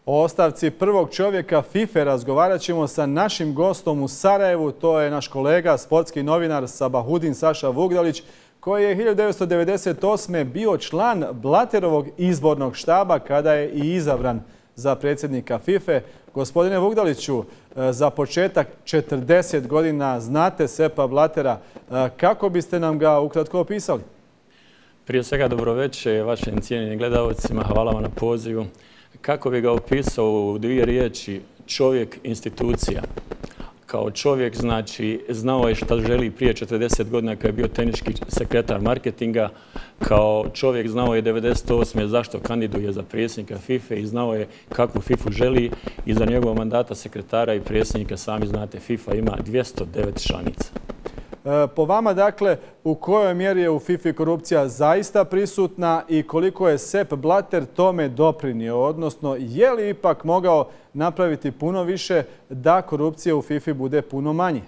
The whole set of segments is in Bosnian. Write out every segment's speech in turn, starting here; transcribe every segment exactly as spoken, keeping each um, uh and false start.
O ostavci prvog čovjeka FIFA razgovarat ćemo sa našim gostom u Sarajevu. To je naš kolega, sportski novinar Sabahudin Saša Vugdalić, koji je hiljadu devetsto devedeset osme bio član Blatterovog izbornog štaba kada je i izabran za predsjednika FIFA. Gospodine Vugdaliću, za početak četrdeset godina znate Seppa Blattera. Kako biste nam ga ukratko opisali? Prije svega dobroveče vašim cijenjenim gledalcima. Hvala vam na pozivu. Kako bi ga opisao u dvije riječi? Čovjek institucija. Kao čovjek, znači, znao je šta želi prije četrdeset godina kad je bio tehnički sekretar marketinga. Kao čovjek znao je devedeset osme zašto kandiduje za predsjednika FIFA i znao je kakvu FIFA želi. I za njegovog mandata sekretara i predsjednika, sami znate, FIFA ima dvjesto devet članica. Po vama, dakle, u kojoj mjeri je u FIFA korupcija zaista prisutna i koliko je Sepp Blatter tome doprinio? Odnosno, je li ipak mogao napraviti puno više da korupcija u FIFA bude puno manje?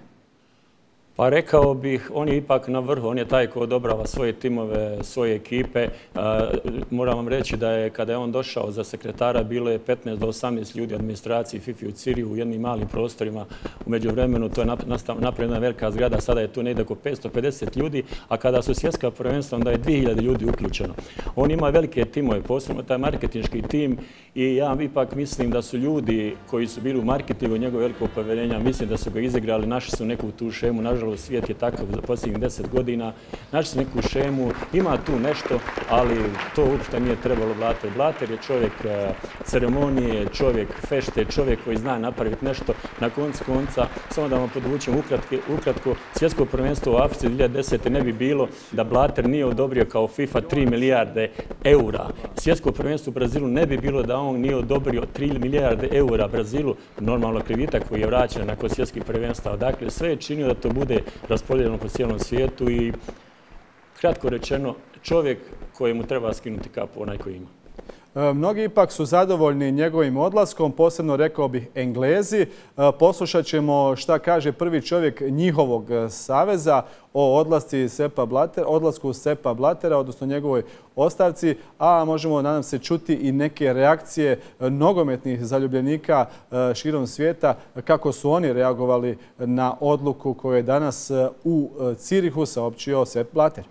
Pa rekao bih, on je ipak na vrhu, on je taj ko odobrava svoje timove, svoje ekipe. Moram vam reći da je kada je on došao za sekretara bilo je petnaest do osamnaest ljudi u administraciji FIFA u Ciriju u jednim malim prostorima. U međuvremenu to je napravljena velika zgrada, sada je tu negdje oko petsto pedeset ljudi, a kada su svjetska prvenstva onda je dvije hiljade ljudi uključeno. On ima velike timove, posebno taj marketinški tim, i ja ipak mislim da su ljudi koji su bili u marketingu njegove velikog povjerenja, mislim da su ga izigrali, našli su neku tu šemu, nažalost svijet je takav za posljednjih deset godina, našli su neku šemu, ima tu nešto, ali to uopšte nije trebalo Blatter. Blatter je čovjek ceremonije, čovjek fešte, čovjek koji zna napraviti nešto. Na koncu konca, samo da vam podvučem ukratko, svjetsko prvenstvo u Africi dvije hiljade desete ne bi bilo da Blatter nije odobrio kao FIFA tri milijarde eura. Svjetsko prvenstvo u Brazilu ne bi bilo da on nije odobrio tri milijarde eura Brazilu, normalno kreditak koji je vraćen nakon svjetskih prvenstva. Dakle, sve je činio da to bude raspodijeljeno po cijelom svijetu i, kratko rečeno, čovjek kojemu treba skinuti kapu, onaj koji ima. Mnogi ipak su zadovoljni njegovim odlaskom, posebno rekao bih Englezi. Poslušat ćemo šta kaže prvi čovjek njihovog saveza o odlasci Seppa Blattera, odlasku Seppa Blattera, odnosno njegovoj ostavci, a možemo, nadam se, čuti i neke reakcije nogometnih zaljubljenika širom svijeta, kako su oni reagovali na odluku koju je danas u Cirihu saopćio Sepp Blatter.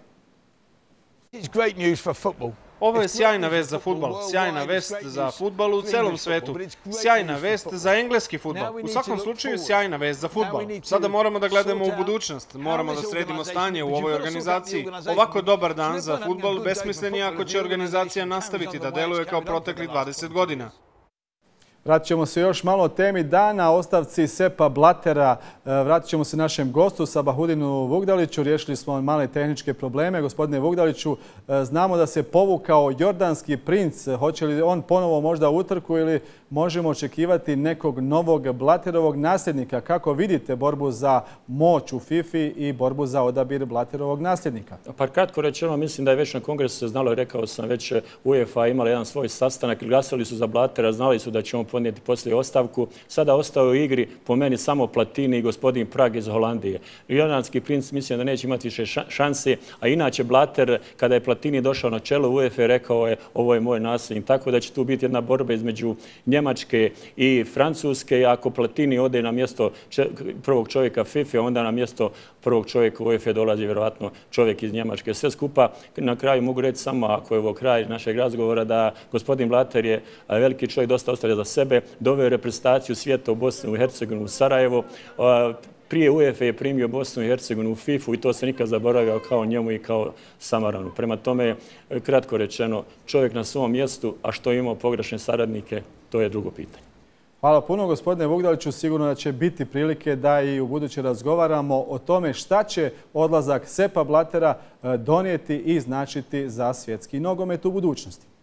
It's great news for football. Ovo je sjajna vest za fudbal, sjajna vest za fudbal u celom svetu, sjajna vest za engleski fudbal. U svakom slučaju sjajna vest za fudbal. Sada moramo da gledamo u budućnost, moramo da sredimo stanje u ovoj organizaciji. Ovako dobar dan za fudbal besmislen je ako će organizacija nastaviti da deluje kao protekli dvadeset godina. Vratit ćemo se još malo o temi dana, ostavci Seppa Blattera. Vratit ćemo se našem gostu, Sabahudinu Vugdaliću. Riješili smo male tehničke probleme. Gospodine Vugdaliću, znamo da se povukao jordanski princ. Hoće li on ponovo možda utrku ili možemo očekivati nekog novog Blatterovog nasljednika? Kako vidite borbu za moć u FIFA i borbu za odabir Blatterovog nasljednika? Pa kratko rečeno, mislim da je već na kongresu se znalo, rekao sam već, UEFA imala jedan svoj sastanak, glasali su za Blattera, znali su da će on podnijeti poslije ostavku. Sada ostao u igri po meni samo Platini i gospodin Prag iz Holandije. Jordanski princ mislim da neće imati više šanse, a inače Blatter, kada je Platini došao na čelo UEFA, rekao je ovo je moj nasljednik, tako da će tu biti jedna borba između Njemačke i Francuske. Ako Platini ode na mjesto prvog čovjeka FIFA, onda na mjesto prvog čovjeka UEFA dolazi vjerojatno čovjek iz Njemačke. Sve skupa, na kraju mogu reći samo, ako je ovo kraj našeg razgovora, da gospodin Blatter je veliki čovjek, dosta ostavlja za sebe, doveo je reprezentaciju svijeta u Bosnu i Hercegovinu, u Sarajevo. Prije UEFA je primio Bosnu i Hercegovinu u FIFA i to se nikad zaboravio kao njemu i kao Samaranu. Prema tome, kratko rečeno, čovjek na svom mjestu, a što je imao pogrešne saradnike, to je drugo pitanje. Hvala puno, gospodine Vugdaliću. Sigurno da će biti prilike da i u buduće razgovaramo o tome šta će odlazak Seppa Blattera donijeti i značiti za svjetski nogomet u budućnosti.